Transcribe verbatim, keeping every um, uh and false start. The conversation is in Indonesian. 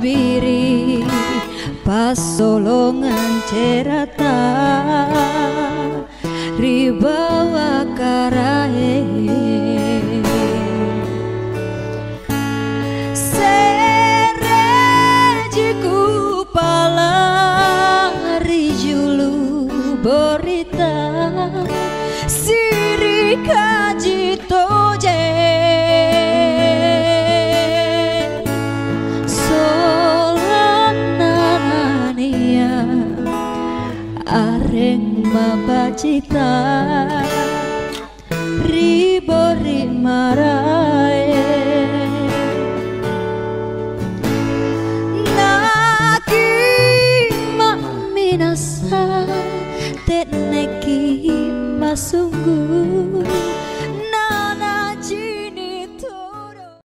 biri pasolongan cerata ribawa karahe serejiku palari julu berita siri kaji toje solanania areng mabacita